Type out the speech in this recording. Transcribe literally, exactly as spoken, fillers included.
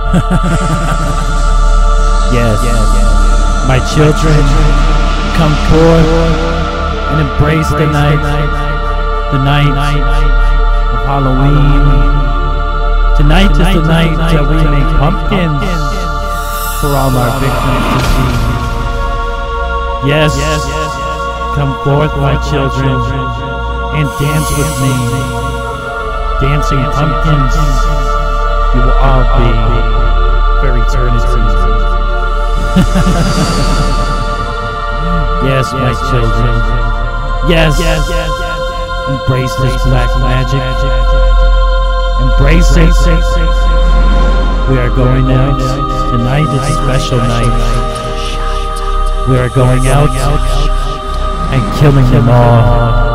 Yes, my children, come forth and embrace the night, the night of Halloween. Tonight is the night that we make pumpkins for all our victims to see. Yes, come forth, my children, and dance with me. Dancing pumpkins, you will all be for eternity. Yes, my children. Yes, embrace this black magic. Embrace it. We are going out. Tonight is a special night. We are going out and killing them all.